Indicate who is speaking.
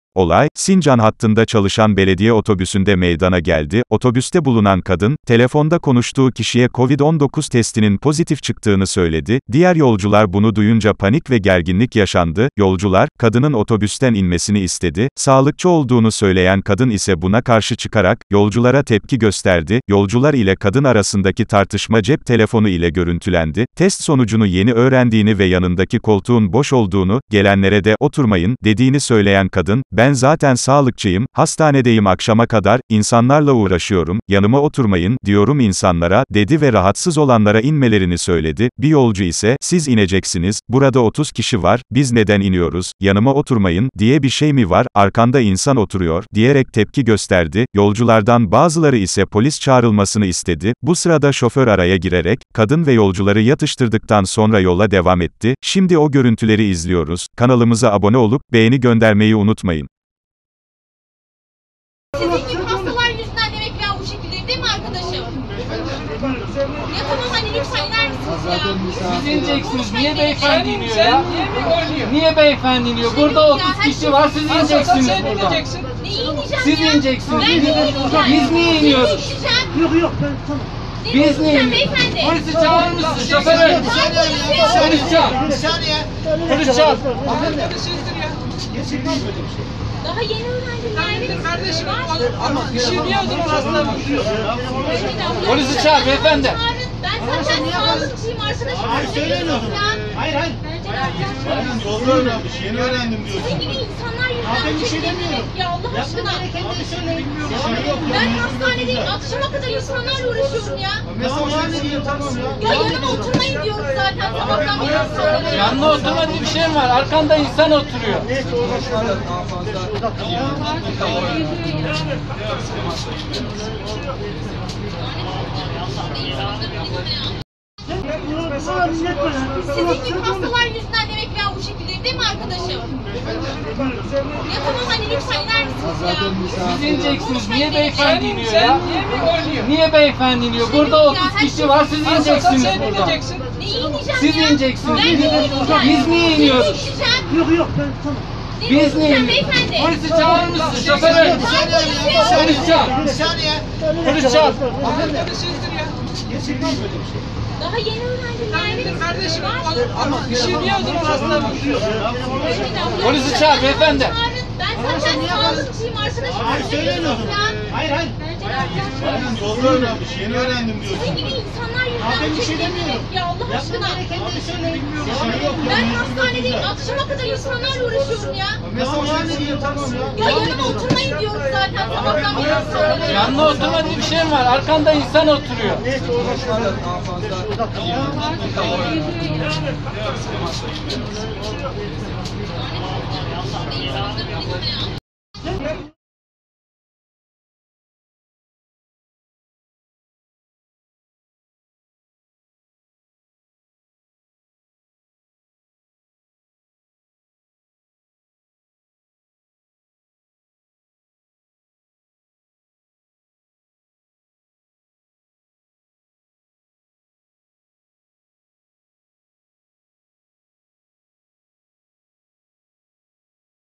Speaker 1: Olay, Sincan hattında çalışan belediye otobüsünde meydana geldi. Otobüste bulunan kadın, telefonda konuştuğu kişiye Covid-19 testinin pozitif çıktığını söyledi. Diğer yolcular bunu duyunca panik ve gerginlik yaşandı. Yolcular, kadının otobüsten inmesini istedi. Sağlıkçı olduğunu söyleyen kadın ise buna karşı çıkarak, yolculara tepki gösterdi. Yolcular ile kadın arasındaki tartışma cep telefonu ile görüntülendi. Test sonucunu yeni öğrendiğini ve yanındaki koltuğun boş olduğunu, gelenlere de oturmayın dediğini söyleyen kadın, ben zaten sağlıkçıyım, hastanedeyim akşama kadar, insanlarla uğraşıyorum, yanıma oturmayın, diyorum insanlara, dedi ve rahatsız olanlara inmelerini söyledi. Bir yolcu ise, siz ineceksiniz, burada 30 kişi var, biz neden iniyoruz, yanıma oturmayın, diye bir şey mi var, arkanda insan oturuyor, diyerek tepki gösterdi. Yolculardan bazıları ise polis çağrılmasını istedi. Bu sırada şoför araya girerek, kadın ve yolcuları yatıştırdıktan sonra yola devam etti. Şimdi o görüntüleri izliyoruz. Kanalımıza abone olup, beğeni göndermeyi unutmayın.
Speaker 2: Sizin gibi hastalar yüzünden demek ki ben bu şekildeyim değil mi arkadaşım? Ya tamam hani lütfen iner misiniz ya?
Speaker 3: Siz ineceksiniz. Niye beyefendi iniyor ya? Niye beyefendi iniyor? Burada 30 kişi var, siz ineceksiniz burada.
Speaker 2: Neyi ineceğim
Speaker 3: Siz
Speaker 2: ya?
Speaker 3: ineceksiniz.
Speaker 2: Ben niye ineceğim?
Speaker 3: Biz niye iniyoruz?
Speaker 2: Yok ben tamam.
Speaker 3: Biz niye iniyoruz? Polisi çağırır mısın? Şoförü. Polis çağır. Polis çağır.
Speaker 2: Daha yeni öğrendim yani.
Speaker 4: Kardeşim ama bir şey diyordun aslında.
Speaker 3: Polisi çağır beyefendi.
Speaker 2: Ben zaten sağlıkçıyım arkadaşım.
Speaker 4: Hayır söylemiyorum. Hayır. Yolda öğrenmiş, yeni öğrendim diyorsun.
Speaker 2: Sizin gibi insanlar yüzünden
Speaker 4: Ben bir şey demiyorum.
Speaker 2: Ya Allah aşkına.
Speaker 4: Bilmiyorum.
Speaker 2: Ben hastanedeyim. Akşama kadar insanlarla uğraşıyorum ya.
Speaker 4: Mesaj diyeyim tamam ya.
Speaker 2: Ya yanıma oturmayın diyoruz zaten. Sabahtan beri insanlara.
Speaker 3: Yanına oturma diye bir şey mi var? Arkanda insan oturuyor.
Speaker 2: Sizin gibi hastalar yüzünden demek ki ben bu şekildeyim değil mi arkadaşım? Ya tamam hani lütfen iner misiniz ya?
Speaker 3: Siz ineceksiniz. Niye beyefendi iniyor ya? Niye beyefendi iniyor? Burada 30 kişi var, siz ineceksiniz burada.
Speaker 2: Neyi ineceğim
Speaker 3: Siz
Speaker 2: ya?
Speaker 3: ineceksiniz.
Speaker 2: Ben niye ineceğim?
Speaker 3: Biz niye iniyoruz?
Speaker 2: Yok ben tamam.
Speaker 3: Biz niye iniyoruz? Polisi çağırır mısın? Şoförü. Polis çağır. Polis çağır.
Speaker 2: Daha yeni öğrendim yani.
Speaker 4: Kardeşim ama bir şey diyordun aslında.
Speaker 3: Polisi çağır beyefendi.
Speaker 2: Ben zaten sağlıkçıyım arkadaşım.
Speaker 4: Hayır söylemiyorum. Hayır. Yolda öğrenmiş, yeni öğrendim diyorsun.
Speaker 2: Sizin gibi insanlar yüzünden
Speaker 4: Ben bir şey demiyorum.
Speaker 2: Ya Allah aşkına. Ben hastanedeyim. Akşama kadar insanlarla uğraşıyorum ya.
Speaker 4: Mesaj diyeyim tamam ya.
Speaker 2: Ya yanıma oturmayın diyoruz zaten. Sabahtan beri insanlara.
Speaker 3: Yanına oturma diye bir şey mi var? Arkanda insan oturuyor.